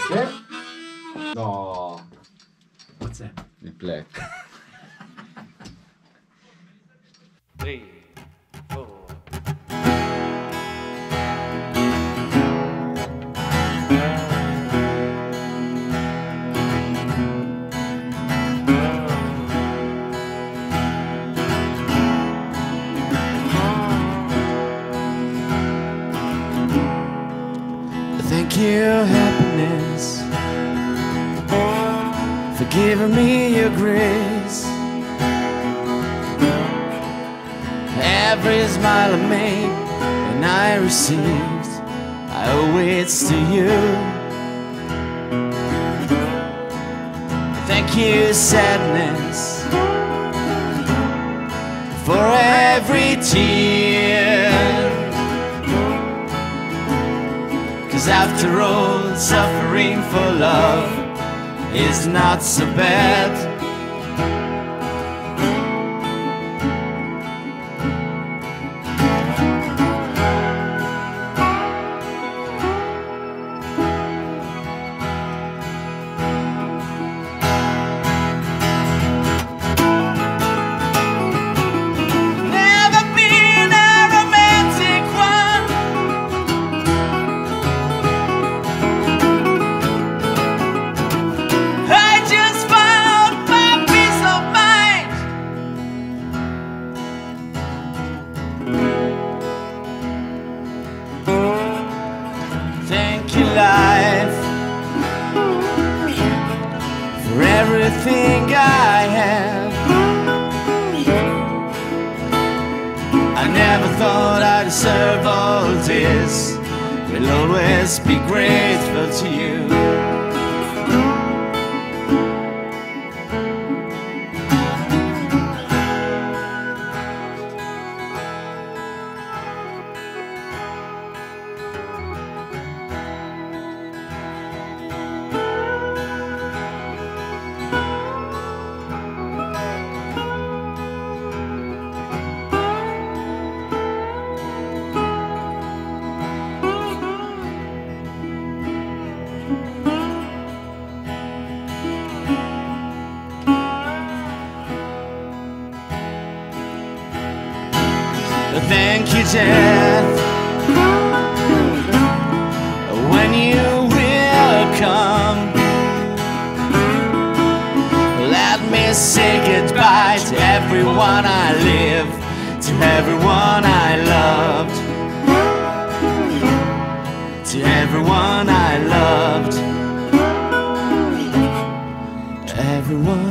Che? No. What's that? Il black. 3, 4. Thank you, happiness, for giving me your grace. Every smile I made and I received, I owe it to you. Thank you, sadness, for every tear. 'Cause after all, suffering for love is not so bad. Never been a romantic one, I just found my peace of mind. Thank you, life, for everything I have. I never thought I deserved all this. Will always be grateful to you. Thank you, death, when you will come. Let me say goodbye to everyone I live, to everyone I loved, to everyone I loved, everyone.